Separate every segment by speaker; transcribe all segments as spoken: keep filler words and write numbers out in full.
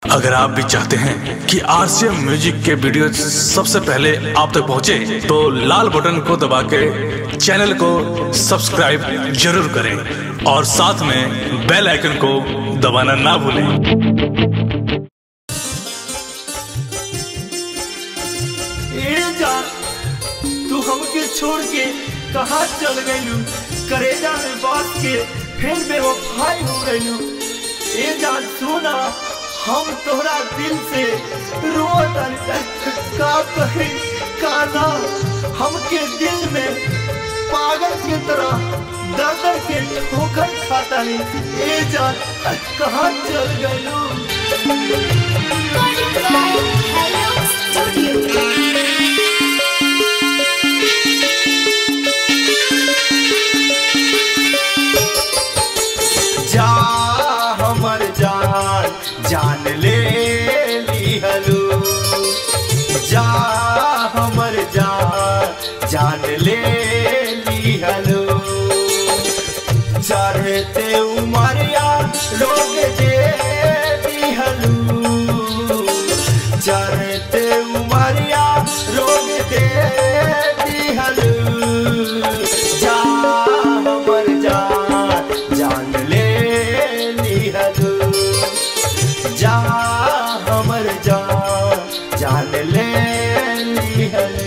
Speaker 1: अगर आप भी चाहते हैं कि आरसीएम म्यूजिक के वीडियो सबसे पहले आप तक पहुंचे, तो लाल बटन को दबा के चैनल को सब्सक्राइब जरूर करें और साथ में बेल आइकन को दबाना ना भूलें।
Speaker 2: तू हमके छोड़ के कहाँ चल गयू? करेजा में बात के फिर बेवफाई हो गयू। ए जान सुना, हम तोहरा दिल से रोत का कहे काना, हमके दिल में पागल की तरह दर्द के ठोकर खाता है। ए जान कहाँ चल गयू? जा हमर जान जान ले लिहलू, जा हमर जान जान ले लिहलू। चढ़ते उमरिया लोग दे दिहलू, चढ़ते उमरिया लोग दे दिहलू। जा हमर जान जान ले लिहलू, जा हमर जान जान ले लिहलू।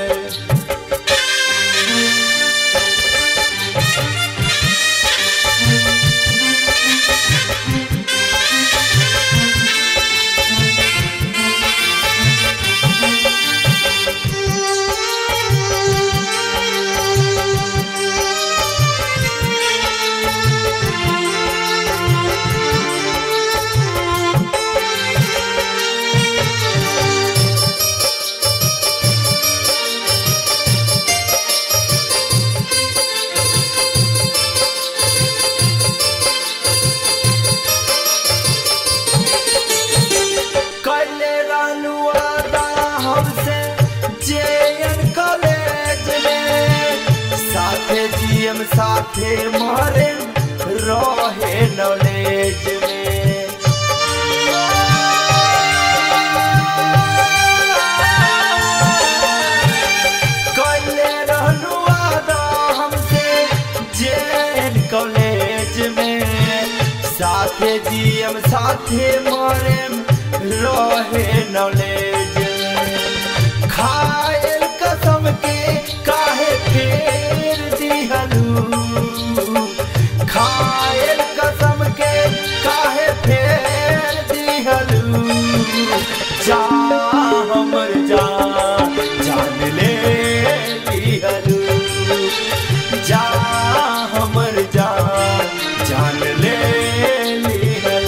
Speaker 2: साथे मारे रहे नॉलेज में, कले रहनु वादा हमसे जेन कॉलेज में। साथे जियम साथे मारे रहे नॉलेज में। खायल कसम के काहे फेर दिहलू, खायल कसम के काहे फेर दिहलू। जा हमर जान जान ले लिहलू, जा हमर जान जान ले लिहलू।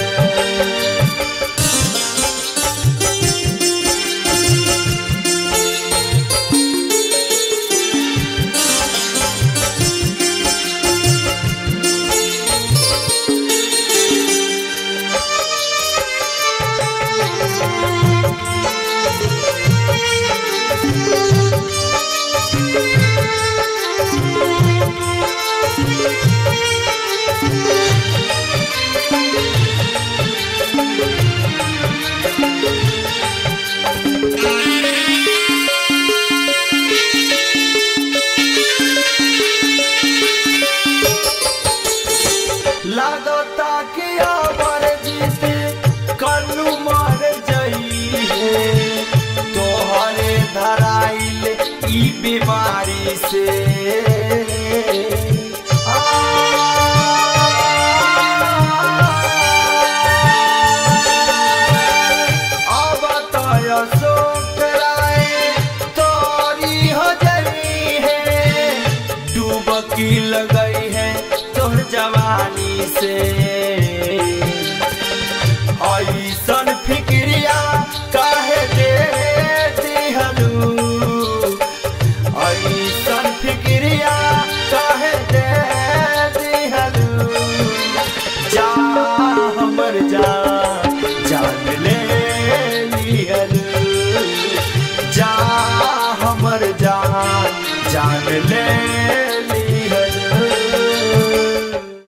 Speaker 2: लागता कि आवर जीत कनु मर जई है, तोहरे धराइल ई बीमारी से। अब तो अशोक राय तोरी हो जई है, डूबकी लगई है तोहर जवानी से।